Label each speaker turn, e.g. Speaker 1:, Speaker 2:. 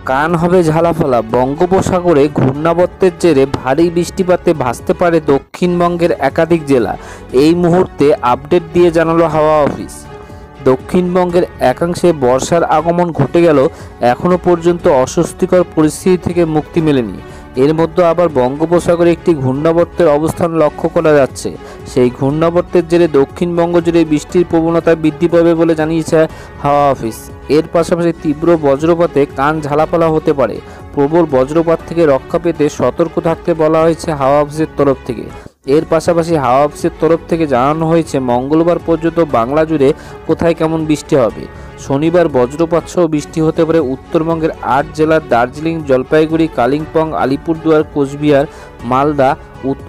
Speaker 1: কান হবে ঝালাফালা। বঙ্গোপসাগরে ঘূর্ণাবর্তের জেরে ভারী বৃষ্টিপাতে ভাসতে পারে দক্ষিণবঙ্গের একাধিক জেলা। এই মুহূর্তে আপডেট দিয়ে জানালো হাওয়া অফিস। দক্ষিণবঙ্গের একাংশে বর্ষার আগমন ঘটে গেল, এখনও পর্যন্ত অস্বস্তিকর পরিস্থিতি থেকে মুক্তি মেলেনি। এর মধ্যে আবার বঙ্গোপসাগরে একটি ঘূর্ণাবর্তের অবস্থান লক্ষ্য করা যাচ্ছে। সেই ঘূর্ণাবর্তের জেরে দক্ষিণবঙ্গ জুড়ে বৃষ্টির প্রবণতা বৃদ্ধি পাবে বলে জানিয়েছে হাওয়া অফিস। এর পাশাপাশি তীব্র বজ্রপাতে কান ঝালাপালা হতে পারে। প্রবল বজ্রপাত থেকে রক্ষা পেতে সতর্ক থাকতে বলা হয়েছে হাওয়া অফিসের তরফ থেকে। এর পাশাপাশি হাওয়া অফিসের তরফ থেকে জানানো হয়েছে মঙ্গলবার পর্যন্ত বাংলা জুড়ে কোথায় কেমন বৃষ্টি হবে। শনিবার বজ্রপাত সহ বৃষ্টি হতে পারে উত্তরবঙ্গের 8 জেলার দার্জিলিং, জলপাইগুড়ি, কালিম্পং, আলিপুরদুয়ার, কোচবিহার, মালদা,